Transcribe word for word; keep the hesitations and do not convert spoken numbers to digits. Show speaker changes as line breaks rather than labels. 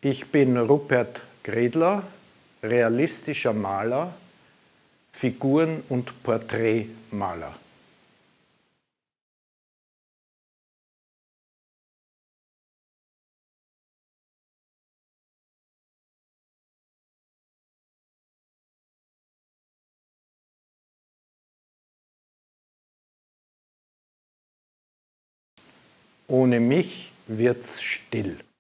Ich bin Rupert Gredler, realistischer Maler, Figuren- und Porträtmaler. Ohne mich wird's still.